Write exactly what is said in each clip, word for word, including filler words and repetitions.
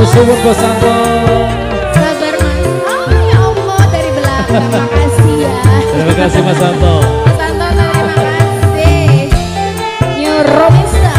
suwun Bos Anto. Sabar Mas. Oh ya Allah dari belakang. Makasih ya. Terima kasih Mas Anto. Mas Anto terima kasih. New Romista.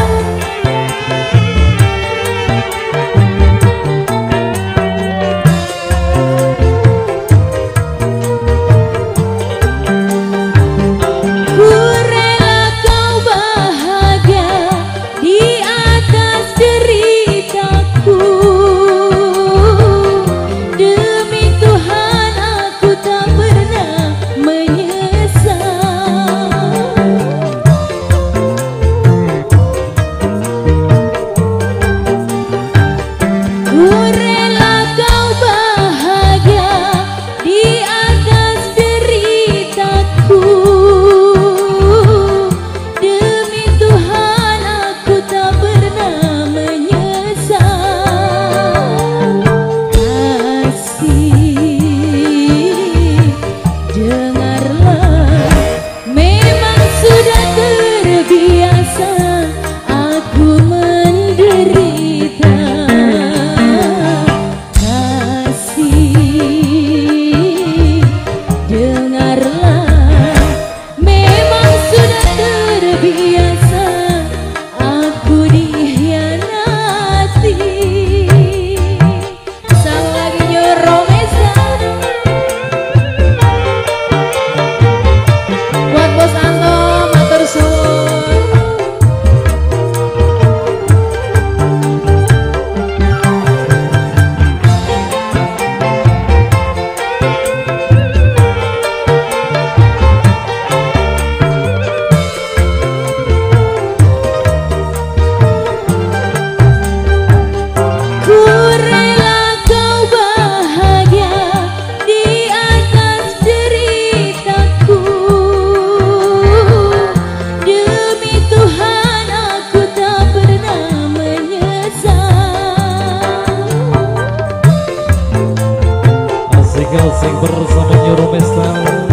Sing bersama New Romesta.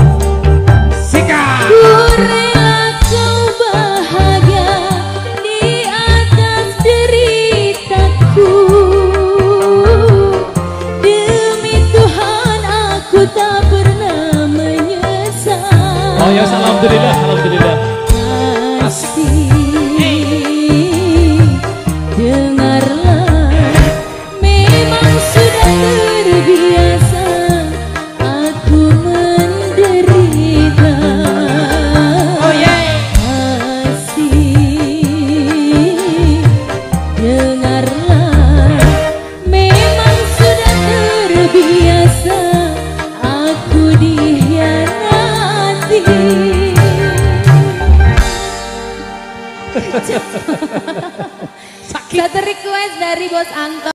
Sika. Ku rela kau bahagia di atas deritaku. Demi Tuhan aku tak pernah menyesal. Oh ya, alhamdulillah, alhamdulillah. Kasih, dengarlah, memang sudah terbiasa. Satu request dari Bos Anto.